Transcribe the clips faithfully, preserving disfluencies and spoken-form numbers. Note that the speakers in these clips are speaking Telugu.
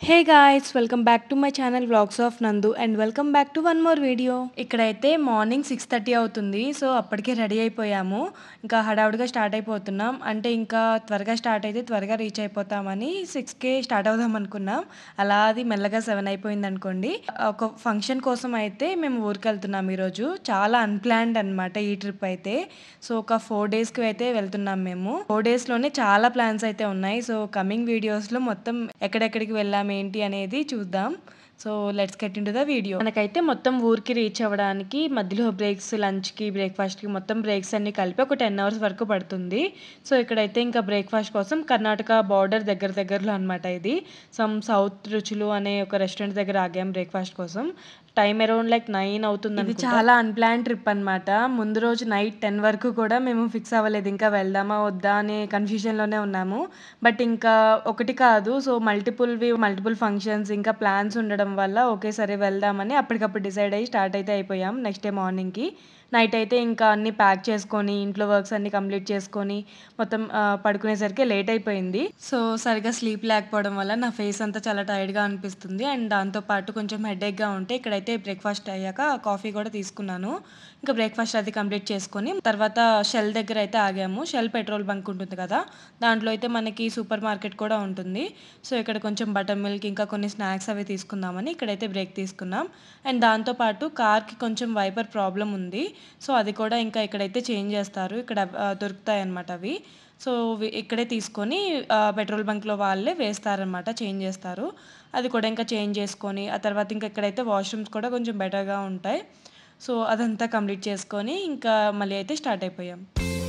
Hey guys welcome back to my channel vlogs of Nandu and welcome back to one more video. ఇక్కడైతే మార్నింగ్ సిక్స్ థర్టీ అవుతుంది. సో అప్పటికే రెడీ అయిపోయాము. ఇంకా హడావుడిగా స్టార్ట్ అయిపోతున్నాం. అంటే ఇంకా త్వరగా స్టార్ట్ అయితే త్వరగా రీచ్ అయిపోతామని సిక్స్కే స్టార్ట్ అవుదాం అనుకున్నాం. అలా అది మెల్లగా సెవెన్ అయిపోయింది అనుకోండి. ఒక ఫంక్షన్ కోసం అయితే మేము ఊరికి వెళ్తున్నాం ఈరోజు. చాలా అన్ప్లాన్డ్ అనమాట ఈ ట్రిప్ అయితే. సో ఒక ఫోర్ డేస్కి అయితే వెళ్తున్నాం మేము. ఫోర్ డేస్లోనే చాలా ప్లాన్స్ అయితే ఉన్నాయి. సో కమింగ్ వీడియోస్లో మొత్తం ఎక్కడెక్కడికి వెళ్ళాము ఏంటి అనేది చూద్దాం. So let's get into the video. మనకైతే మొత్తం ఊరికి రీచ్ అవ్వడానికి మధ్యలో బ్రేక్స్, లంచ్కి, బ్రేక్ఫాస్ట్కి మొత్తం బ్రేక్స్ అన్ని కలిపి ఒక టెన్ అవర్స్ వరకు పడుతుంది. సో ఇక్కడైతే ఇంకా బ్రేక్ఫాస్ట్ కోసం కర్ణాటక బార్డర్ దగ్గర దగ్గరలో అనమాట ఇది. సమ్ సౌత్ రుచులు అనే ఒక రెస్టారెంట్ దగ్గర ఆగాం బ్రేక్ఫాస్ట్ కోసం. టైం అరౌండ్ లైక్ నైన్ అవుతుంది. ఇది చాలా అన్ప్లాన్ ట్రిప్ అనమాట. ముందు రోజు నైట్ టెన్ వరకు కూడా మేము ఫిక్స్ అవ్వలేదు ఇంకా వెళ్దామా వద్దా అనే కన్ఫ్యూజన్లోనే ఉన్నాము. బట్ ఇంకా ఒకటి కాదు, సో మల్టిపుల్వి మల్టిపుల్ ఫంక్షన్స్ ఇంకా ప్లాన్స్ ఉండడం వల్ల ఓకే సరే వెళ్దామని అప్పటికప్పుడు డిసైడ్ అయ్యి స్టార్ట్ అయితే అయిపోయాం. నెక్స్ట్ డే మార్నింగ్కి నైట్ అయితే ఇంకా అన్ని ప్యాక్ చేసుకొని ఇంట్లో వర్క్స్ అన్ని కంప్లీట్ చేసుకొని మొత్తం పడుకునేసరికి లేట్ అయిపోయింది. సో సరిగా స్లీప్ లేకపోవడం వల్ల నా ఫేస్ అంతా చాలా టైర్డ్గా అనిపిస్తుంది. అండ్ దాంతోపాటు కొంచెం హెడేక్గా ఉంటే ఇక్కడైతే బ్రేక్ఫాస్ట్ అయ్యాక కాఫీ కూడా తీసుకున్నాను. ఇంకా బ్రేక్ఫాస్ట్ అది కంప్లీట్ చేసుకొని తర్వాత షెల్ దగ్గర అయితే ఆగాము. షెల్ పెట్రోల్ బంక్ ఉంటుంది కదా, దాంట్లో అయితే మనకి సూపర్ మార్కెట్ కూడా ఉంటుంది. సో ఇక్కడ కొంచెం బటర్ మిల్క్ ఇంకా కొన్ని స్నాక్స్ అవి తీసుకుందామని ఇక్కడైతే బ్రేక్ తీసుకున్నాం. అండ్ దాంతోపాటు కార్కి కొంచెం వైపర్ ప్రాబ్లం ఉంది. సో అది కూడా ఇంకా ఇక్కడైతే చేంజ్ చేస్తారు. ఇక్కడ దొరుకుతాయి అన్నమాట అవి. సో ఇక్కడే తీసుకొని పెట్రోల్ బంక్లో వాళ్ళే వేస్తారనమాట, చేంజ్ చేస్తారు. అది కూడా ఇంకా చేంజ్ చేసుకొని ఆ తర్వాత ఇంకా ఇక్కడైతే వాష్రూమ్స్ కూడా కొంచెం బెటర్గా ఉంటాయి. సో అదంతా కంప్లీట్ చేసుకొని ఇంకా మళ్ళీ అయితే స్టార్ట్ అయిపోయాం.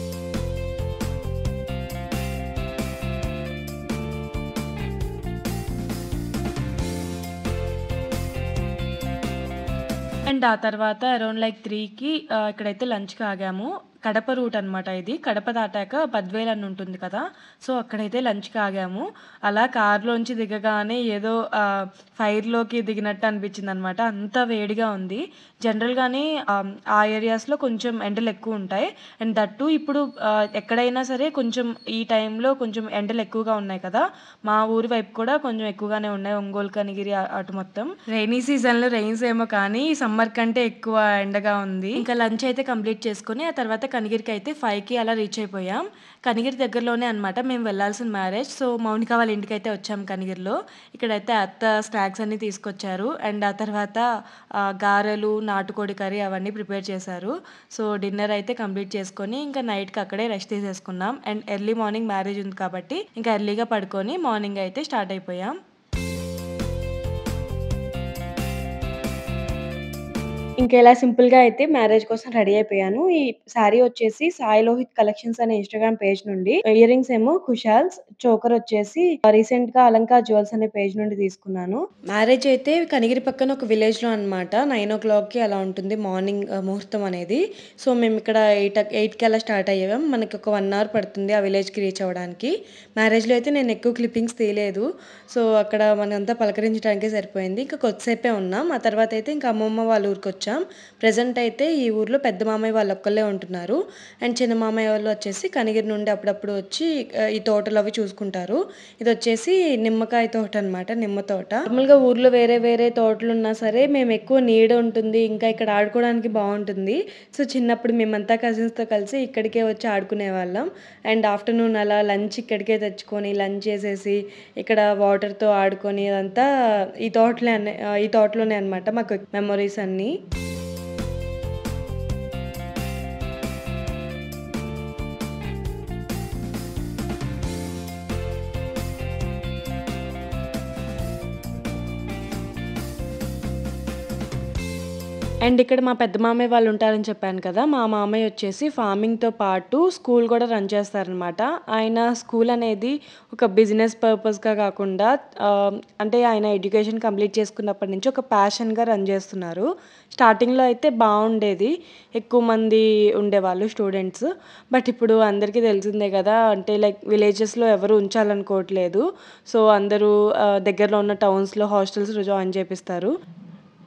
అండ్ ఆ తర్వాత అరౌండ్ లైక్ త్రీకి ఇక్కడైతే లంచ్కి ఆగాము. కడప రూట్ అనమాట ఇది. కడప దాటాక బద్వేల్ అని ఉంటుంది కదా, సో అక్కడైతే లంచ్కి ఆగాము. అలా కార్లోంచి దిగగానే ఏదో ఫైర్లోకి దిగినట్టు అనిపించింది అనమాట. అంత వేడిగా ఉంది. జనరల్గానే ఆ ఏరియాస్లో కొంచెం ఎండలు ఎక్కువ ఉంటాయి. అండ్ దట్టు ఇప్పుడు ఎక్కడైనా సరే కొంచెం ఈ టైంలో కొంచెం ఎండలు ఎక్కువగా ఉన్నాయి కదా. మా ఊరి వైపు కూడా కొంచెం ఎక్కువగానే ఉన్నాయి, ఒంగోలు, కనిగిరి అటు మొత్తం. రైనీ సీజన్లో రైన్స్ ఏమో కానీ సమ్మర్ కంటే ఎక్కువ ఎండగా ఉంది. ఇంకా లంచ్ అయితే కంప్లీట్ చేసుకుని ఆ తర్వాత కనిగిరికి అయితే ఫైవ్కి అలా రీచ్ అయిపోయాం. కనిగిరి దగ్గరలోనే అనమాట మేము వెళ్ళాల్సిన మ్యారేజ్. సో మౌనిక వాళ్ళ ఇంటికి అయితే వచ్చాం కనిగిరిలో. ఇక్కడైతే అత్త స్నాక్స్ అన్ని తీసుకొచ్చారు. అండ్ ఆ తర్వాత గారెలు, నాటుకోడి కర్రీ అవన్నీ ప్రిపేర్ చేశారు. సో డిన్నర్ అయితే కంప్లీట్ చేసుకొని ఇంకా నైట్కి అక్కడే రెస్ట్ తీసేసుకున్నాం. అండ్ ఎర్లీ మార్నింగ్ మ్యారేజ్ ఉంది కాబట్టి ఇంకా ఎర్లీగా పడుకొని మార్నింగ్ అయితే స్టార్ట్ అయిపోయాం. ఇంకా ఇలా సింపుల్‌గా అయితే మ్యారేజ్ కోసం రెడీ అయిపోయాను. ఈ శారీ వచ్చేసి సాయి లోహిత్ కలెక్షన్స్ అనే ఇన్‌స్టాగ్రామ్ పేజ్ నుండి, ఇయర్ రింగ్స్ ఏమో కుశాల్స్, చోకర్ వచ్చేసి రీసెంట్‌గా అలంకార్ జ్యువెల్స్ అనే పేజ్ నుండి తీసుకున్నాను. మ్యారేజ్ అయితే కనిగిరి పక్కన ఒక విలేజ్‌లో అనమాట. నైన్ ఓ క్లాక్‌కి అలా ఉంటుంది మార్నింగ్ ముహూర్తం అనేది. సో మేము ఇక్కడ ఎయిట్ ఎయిట్‌కి అలా స్టార్ట్ అయ్యాం. మనకి ఒక వన్ అవర్ పడుతుంది ఆ విలేజ్‌కి రీచ్ అవ్వడానికి. మ్యారేజ్‌లో అయితే నేను ఎక్కువ క్లిప్పింగ్స్ తీయలేదు. సో అక్కడ మనంతా పలకరించడానికే సరిపోయింది. ఇంకా కొద్దిసేపే ఉన్నాం. ఆ తర్వాత అయితే ఇంకా అమ్మమ్మ వాళ్ళ ఊరికి వచ్చాం. ప్రెజెంట్ అయితే ఈ ఊర్లో పెద్ద మామయ్య వాళ్ళు ఒక్కళ్ళే ఉంటున్నారు. అండ్ చిన్న మామయ్య వాళ్ళు వచ్చేసి కనిగిరి నుండి అప్పుడప్పుడు వచ్చి ఈ తోటలు అవి చూసుకుంటారు. ఇది వచ్చేసి నిమ్మకాయ తోట అనమాట, నిమ్మ తోట. నార్మల్గా ఊర్లో వేరే వేరే తోటలు ఉన్నా సరే మేము ఎక్కువ నీడ ఉంటుంది, ఇంకా ఇక్కడ ఆడుకోవడానికి బాగుంటుంది. సో చిన్నప్పుడు మేమంతా కజిన్స్తో కలిసి ఇక్కడికే వచ్చి ఆడుకునే వాళ్ళం. అండ్ ఆఫ్టర్నూన్ అలా లంచ్ ఇక్కడికే తెచ్చుకొని లంచ్ చేసేసి ఇక్కడ వాటర్తో ఆడుకొని అదంతా ఈ తోటలే అనే ఈ తోటలోనే అనమాట మాకు మెమొరీస్ అన్నీ. అండ్ ఇక్కడ మా పెద్ద మామయ్య వాళ్ళు ఉంటారని చెప్పాను కదా. మా మామయ్య వచ్చేసి ఫార్మింగ్తో పాటు స్కూల్ కూడా రన్ చేస్తారనమాట. ఆయన స్కూల్ అనేది ఒక బిజినెస్ పర్పస్గా కాకుండా అంటే ఆయన ఎడ్యుకేషన్ కంప్లీట్ చేసుకున్నప్పటి నుంచి ఒక ప్యాషన్గా రన్ చేస్తున్నారు. స్టార్టింగ్లో అయితే బాగుండేది, ఎక్కువ మంది ఉండేవాళ్ళు స్టూడెంట్స్. బట్ ఇప్పుడు అందరికీ తెలిసిందే కదా, అంటే లైక్ విలేజెస్లో ఎవరు ఉంచాలనుకోవట్లేదు. సో అందరూ దగ్గరలో ఉన్న టౌన్స్లో హాస్టల్స్లో జాయిన్ చేపిస్తారు.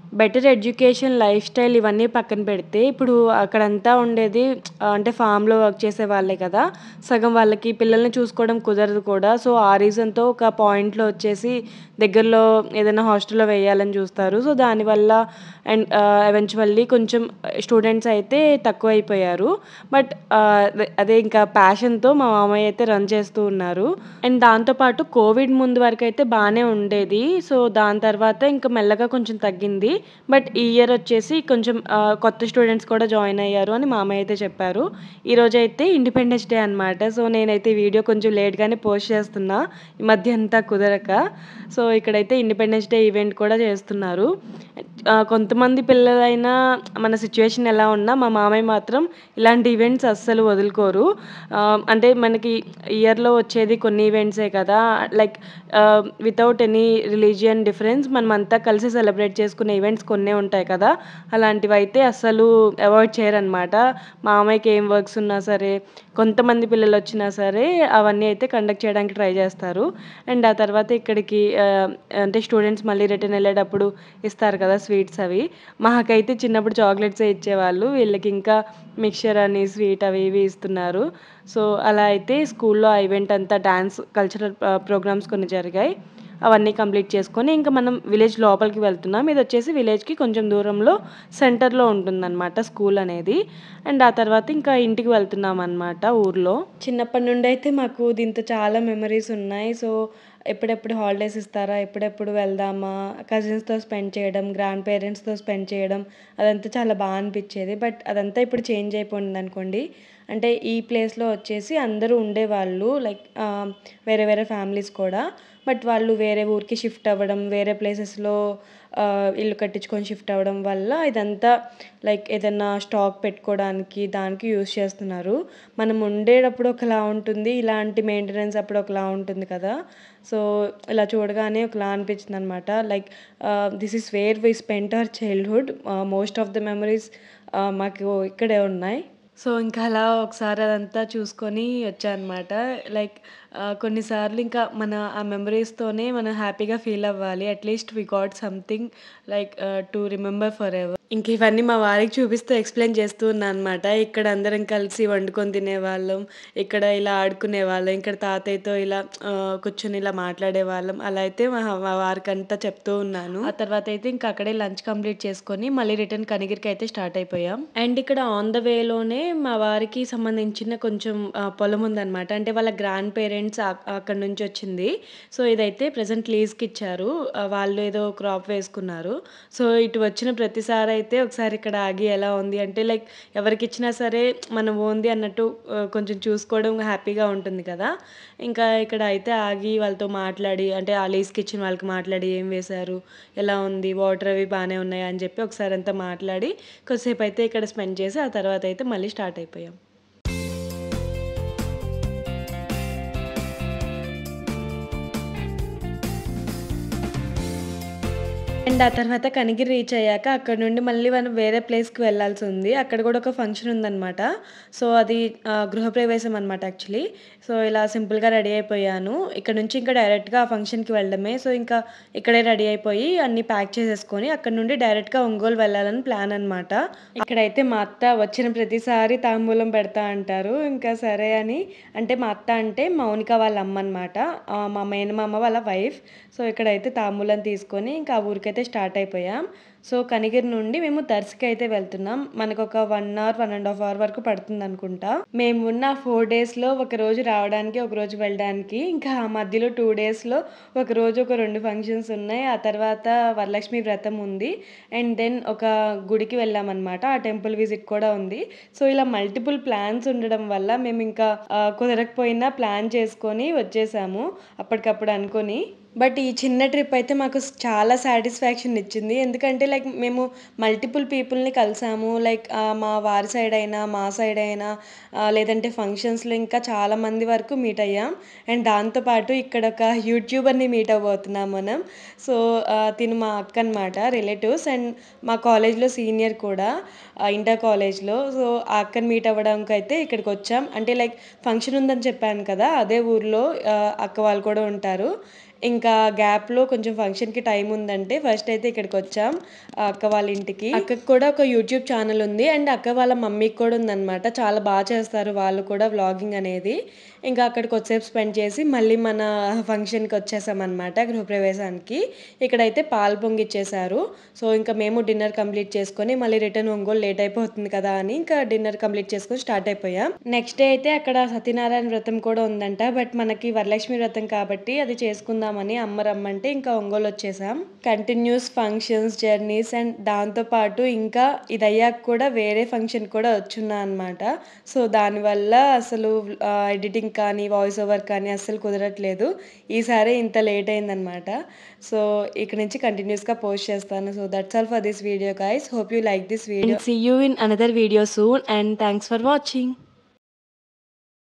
బెటర్ ఎడ్యుకేషన్, లైఫ్ స్టైల్ ఇవన్నీ పక్కన పెడితే, ఇప్పుడు అక్కడంతా ఉండేది ఆహ్, అంటే ఫార్మ్‌లో వర్క్ చేసే వాళ్ళే కదా! సగం వాళ్ళకి పిల్లల్ని చూసుకోవడం కుదరదు కూడా. సో, ఆ రీజన్‌తో ఒక పాయింట్‌లో వచ్చేసి దగ్గరలో ఏదైనా హాస్టల్‌లో వేయాలని చూస్తారు. సో, దానివల్ల అండ్ ఆహ్, ఎవెన్చువల్లీ కొంచెం స్టూడెంట్స్ అయితే తక్కువైపోయారు. బట్ ఆహ్, అదే అదే ఇంకా ప్యాషన్‌తో మా మామయ్య అయితే రన్ చేస్తూ ఉన్నారు. అండ్ దాంతో పాటు కోవిడ్ ముందు వరకైతే బానే ఉండేది. సో, దాని తర్వాత ఇంకా మెల్లగా కొంచెం తగ్గింది. బట్ ఈ ఇయర్ వచ్చేసి కొంచెం ఆహ్, కొత్త స్టూడెంట్స్ కూడా జాయిన్ అయ్యారు అని మామయ్య అయితే చెప్పారు. ఈరోజైతే ఇండిపెండెన్స్ డే అనమాట. సో, నేనైతే వీడియో కొంచెం లేట్‌గానే పోస్ట్ చేస్తున్నా. ఈ మధ్య అంతా కుదరక. సో, ఇక్కడైతే ఇండిపెండెన్స్ డే ఈవెంట్ కూడా చేస్తున్నారు. ఆహ్, కొంతమంది పిల్లలైనా మన సిట్యుయేషన్ ఎలా ఉన్నా మా మామయ్య మాత్రం ఇలాంటి ఈవెంట్స్ అస్సలు వదులుకోరు. ఆహ్, అంటే మనకి ఇయర్‌లో వచ్చేది కొన్ని ఈవెంట్సే కదా! లైక్ ఆహ్, వితౌట్ ఎనీ రిలీజియన్ డిఫరెన్స్ మనమంతా కలిసి సెలబ్రేట్ చేసుకునే ఈవెంట్స్ కొన్నే ఉంటాయి కదా! అలాంటివైతే అస్సలు అవాయిడ్ చేయరనమాట. మామయ్యకి ఏం వర్క్స్ ఉన్నా సరే, కొంతమంది పిల్లలొచ్చినా సరే అవన్నీ అయితే కండక్ట్ చేయడానికి ట్రై చేస్తారు. అండ్ ఆ తర్వాత ఇక్కడికి ఆహ్, అంటే స్టూడెంట్స్ మళ్ళీ రిటర్న్ ఎళ్ళేటప్పుడు ఇస్తారు కదా స్వీట్స్ అవి. మాకైతే చిన్నప్పుడు చాక్లెట్సే ఇచ్చేవాళ్ళు. వీళ్ళకింకా మిక్చర్ అని, స్వీట్ అవి ఇవి ఇస్తున్నారు. సో, అలా అయితే స్కూల్‌లో ఆ ఈవెంట్ అంతా డాన్స్ కల్చరల్ ఆహ్, ప్రోగ్రామ్స్ కొన్ని జరిగాయి. అవన్నీ కంప్లీట్ చేసుకొని ఇంక మనం విలేజ్ లోపలికి వెళ్తున్నాం. ఇదొచ్చేసి విలేజ్‌కి కొంచెం దూరంలో సెంటర్‌లో ఉంటుందనమాట స్కూల్ అనేది. అండ్ ఆ తర్వాత ఇంకా ఇంటికి వెళ్తున్నామనమాట ఊర్లో. చిన్నప్పటి నుండైతే మాకు దీంతో చాలా మెమరీస్ ఉన్నాయి. సో, ఎప్పుడెప్పుడు హాలిడేస్ ఇస్తారా? ఎప్పుడెప్పుడు వెళ్దామా? కజిన్స్‌తో స్పెండ్ చేయడం, గ్రాండ్ పేరెంట్స్‌తో స్పెండ్ చేయడం అదంతా చాలా బా అనిపిచ్చేది. బట్ అదంతా ఇప్పుడు చేంజ్ అయిపోయిందనుకోండి. అంటే ఈ ప్లేస్‌లో వచ్చేసి అందరూ ఉండేవాళ్ళు. లైక్ ఆహ్, వేరే వేరే ఫ్యామిలీస్ కూడా. బట్ వాళ్ళు వేరే ఊరికి షిఫ్ట్ అవ్వడం, వేరే ప్లేసెస్‌లో ఆహ్, ఇల్లు కట్టించుకొని షిఫ్ట్ అవ్వడం వల్ల ఇదంతా లైక్ ఏదన్నా స్టాక్ పెట్టుకోవడానికి, దానికి యూజ్ చేస్తున్నారు. మనం ఉండేటప్పుడు ఒకలా ఉంటుంది. ఇలాంటి మెయింటెనెన్స్ అప్పుడు ఒకలా ఉంటుంది కదా! సో, ఇలా చూడగానే ఒకలా అనిపించిందనమాట. Like ah, this is where we spent our childhood. Ah, most of the memories ah, మాకు ఇక్కడే ఉన్నాయి. సో, ఇంకా అలా ఒకసారి అదంతా చూసుకొని వచ్చా అనమాట. లైక్ ఆహ్, కొన్నిసార్లు ఇంకా మన ఆ మెమరీస్‌తోనే మనం హ్యాపీగా ఫీల్ అవ్వాలి. At least we got something like ah, to remember forever. ఇంక ఇవన్నీ మా వారికి చూపిస్తూ ఎక్స్‌ప్లెయిన్ చేస్తూ ఉన్నా అనమాట. ఇక్కడ అందరం కలిసి వండుకొని తినేవాళ్ళం. ఇక్కడ ఇలా ఆడుకునేవాళ్ళం. ఇక్కడ తాతయ్యతో ఇలా ఆహ్, కూర్చొని ఇలా మాట్లాడేవాళ్ళం. అలా అయితే మా మా వారికంతా చెప్తూ ఉన్నాను. ఆ తర్వాతయితే ఇంక అక్కడే లంచ్ కంప్లీట్ చేసుకొని మళ్ళీ రిటర్న్ కనిగిరికైతే స్టార్ట్ అయిపోయాం. అండ్ ఇక్కడ ఆన్ ద వేలోనే మా వారికి సంబంధించిన కొంచెం ఆహ్, పొలం ఉందనమాట. అంటే వాళ్ళ గ్రాండ్ పేరెంట్స్ అక్ అక్కడి నుంచొచ్చింది. సో, ఇదైతే ప్రెజెంట్ లీజ్‌కిచ్చారు. ఆహ్, వాళ్ళు ఏదో క్రాప్ వేసుకున్నారు. సో, ఇటు వచ్చిన ప్రతిసారి అయితే ఒకసారి ఇక్కడ ఆగి ఎలా ఉంది అంటే లైక్ ఎవరికిచ్చినా సరే మనం ఓన్‌ది అన్నట్టు ఆహ్, కొంచెం చూసుకోవడం హ్యాపీగా ఉంటుంది కదా! ఇంకా ఇక్కడ అయితే ఆగి వాళ్ళతో మాట్లాడి అంటే ఆ లీజ్‌కిచ్చిన వాళ్ళకి మాట్లాడి ఏం వేశారు? ఎలా ఉంది? వాటర్ అవి బానే ఉన్నాయా? అని చెప్పి ఒకసారి అంతా మాట్లాడి కొద్దిసేపయితే ఇక్కడ స్పెండ్ చేసి ఆ తర్వాతయితే మళ్ళీ స్టార్ట్ అయిపోయాం. అండ్ ఆ తర్వాత కనిగిరి రీచ్ అయ్యాక అక్కడి నుండి మళ్ళీ మనం వేరే ప్లేస్‌కి వెళ్ళాల్సుంది. అక్కడ గూడా ఒక ఫంక్షన్ ఉందనమాట. సో, అది ఆహ్, గృహప్రవేశం అనమాట యాక్చువల్లీ. సో, ఇలా సింపుల్‌గా రెడీ అయిపోయాను. ఇక్కడ నుంచి ఇంకా డైరెక్ట్‌గా ఆ ఫంక్షన్‌కి వెళ్ళడమే. సో, ఇంకా ఇక్కడే రెడీ అయిపోయి అన్నీ ప్యాక్ చేసేసుకొని అక్కడి నుండి డైరెక్ట్‌గా ఒంగోలు వెళ్ళాలని ప్లాన్ అనమాట. ఇక్కడైతే మా అత్త వచ్చిన ప్రతిసారి తాంబూలం పెడతా అంటారు. ఇంకా సరే అని అంటే మా అత్త అంటే మౌనిక వాళ్ళ అమ్మనమాట. ఆహ్, మా మేనమామ వాళ్ళ వైఫ్. సో, ఇక్కడైతే తాంబూలం తీసుకొని ఇంకా ఆ ఊరికైతే స్టార్ట్ అయిపోయాం. సో, కనిగిరి నుండి మేము దర్శికైతే వెళ్తున్నాం. మనకొక ఒకటి అవర్, ఒకటి ½ అవర్ వరకు పడుతుందనుకుంటా. మేమున్న నాలుగు డేస్‌లో ఒక రోజు రావడానికి, ఒక రోజు వెళ్ళడానికి. ఇంకా ఆ మధ్యలో రెండు డేస్‌లో ఒక రోజు ఒక రెండు ఫంక్షన్స్ ఉన్నాయి. ఆ తర్వాత వరలక్ష్మి వ్రతం ఉంది. అండ్ దెన్ ఒక గుడికి వెళ్ళామనమాట. ఆ టెంపుల్ విజిట్ కూడా ఉంది. సో, ఇలా మల్టిపుల్ ప్లాన్స్ ఉండడం వల్ల మేమింకా ఆహ్, కుదరకపోయినా ప్లాన్ చేసుకొని వచ్చేసాము. అప్పటికప్పుడు అనుకోని. బట్ ఈ చిన్న ట్రిప్ అయితే మాకు స్ చాలా సాటిస్ఫాక్షన్ ఇచ్చింది. ఎందుకంటే లైక్ మేము మల్టిపుల్ పీపుల్‌ని కలిసాము. లైక్ ఆహ్, మా వారి సైడ్ అయినా, మా సైడ్ అయినా ఆహ్, లేదంటే ఫంక్షన్స్‌లో ఇంకా చాలా మంది వరకు మీట్ అయ్యాం. అండ్ దాంతో పాటు ఇక్కడ ఒక యూట్యూబర్‌ని మీట్ అవ్వబోతున్నాం మనం. సో, ఆహ్, తిను మా అక్క అనమాట రిలేటివ్స్ అండ్ మా కాలేజ్‌లో సీనియర్ కూడా ఆహ్, ఇంటర్ కాలేజ్‌లో. సో, ఆ అక్కని మీట్ అవ్వడానికైతే ఇక్కడికొచ్చాం. అంటే లైక్ ఫంక్షన్ ఉందని చెప్పాను కదా! అదే ఊర్లో ఆహ్, అక్క వాళ్ళు కూడా ఉంటారు. ఇంకా గ్యాప్‌లో కొంచెం ఫంక్షన్‌కి టైం ఉందంటే ఫస్ట్ అయితే ఇక్కడికొచ్చాం. ఆహ్, అక్క వాళ్ళ ఇంటికి. అక్కకి కూడా ఒక యూట్యూబ్ ఛానెల్ ఉంది. అండ్ అక్క వాళ్ళ మమ్మీకి కూడా ఉందనమాట. చాలా బా చేస్తారు వాళ్ళు కూడా వ్లాగింగ్ అనేది. ఇంకా అక్కడ కొద్దిసేపు స్పెండ్ చేసి మళ్ళీ మన ఫంక్షన్‌కి వచ్చేసామనమాట గృహప్రవేశానికి. ఇక్కడైతే పాలు పొంగిచ్చేశారు. సో, ఇంకా మేము డిన్నర్ కంప్లీట్ చేసుకొని మళ్ళీ రిటర్న్ ఒంగోలు లేట్ అయిపోతుంది కదా అని ఇంకా డిన్నర్ కంప్లీట్ చేసుకొని స్టార్ట్ అయిపోయాం. నెక్స్ట్ డే అయితే అక్కడ సత్యనారాయణ వ్రతం కూడా ఉందంట. బట్ మనకి వరలక్ష్మి వ్రతం కాబట్టి అది చేసుకుందామని అమ్మ రమ్మంటే ఇంకా ఒంగోలు వచ్చేసాం. కంటిన్యూస్ ఫంక్షన్స్, జర్నీస్ అండ్ దాంతో పాటు ఇంకా ఇదయ్యాక కూడా వేరే ఫంక్షన్ కూడా వచ్చున్నా అనమాట. సో, దానివల్ల అసలు ఆహ్, ఎడిటింగ్ కానీ, వాయిస్ ఓవర్ కానీ అస్సలు కుదరట్లేదు. ఈసారి ఇంత లేట్ అయిందనమాట. సో, ఇక నుంచి కంటిన్యూస్‌గా పోస్ట్ చేస్తాను. So, that's all for this video guys. Hope you like this video. See you in another video soon and thanks for watching.